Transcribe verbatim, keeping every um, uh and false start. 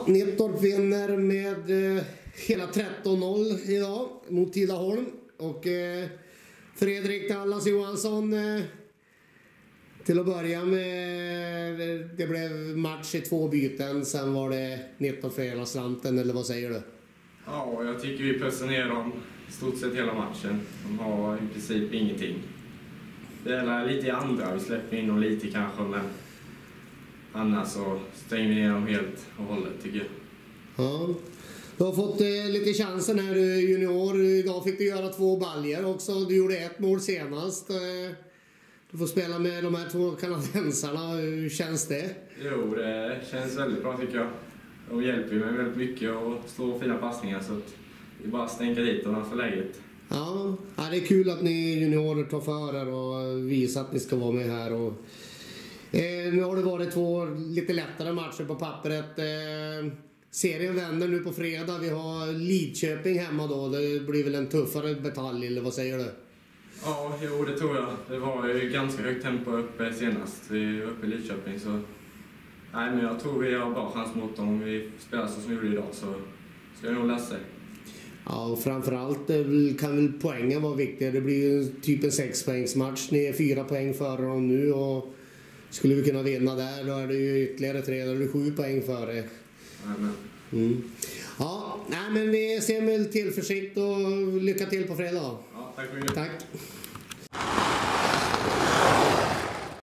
Ja, Nettorp vinner med eh, hela tretton noll idag mot Tidaholm. Och eh, Fredrik Dallas Johansson, eh, till att börja med, det blev match i två byten. Sen var det Nettorp för hela slanten, eller vad säger du? Ja, jag tycker vi pressar ner dem i stort sett hela matchen. De har i princip ingenting. Det är lite i andra, vi släpper in dem lite kanske, men annars så stänger vi ner dem helt och hållet tycker jag. Ja, du har fått eh, lite chansen här, du junior. Idag fick du göra två baljer också. Du gjorde ett mål senast. Eh, du får spela med de här två kanadensarna. Hur känns det? Jo, det känns väldigt bra tycker jag. De hjälper mig väldigt mycket och slår fina passningar, så att vi bara stänker dit dem för läget. Ja, det är kul att ni juniorer tar för er och visar att ni ska vara med här. Och, eh, nu har det varit två lite lättare matcher på pappret. Eh, serien vänder nu på fredag. Vi har Lidköping hemma då. Det blir väl en tuffare batalj, eller vad säger du? Ja, jo, det tror jag. Det var ju ganska högt tempo uppe senast. Vi var uppe i Lidköping, så nej, men jag tror vi har bra chans mot dem. Om vi spelar så som vi gjorde idag så ska jag nog läsa sig. Ja, och framförallt kan väl poängen vara viktig. Det blir ju typ en sexpoängsmatch. Ni är fyra poäng före dem nu, och skulle vi kunna vinna där, då är det ju ytterligare tre, då är det sju poäng före. Mm. Ja, nej, men vi ser med tillförsikt och lycka till på fredag. Ja, tack så mycket. Tack.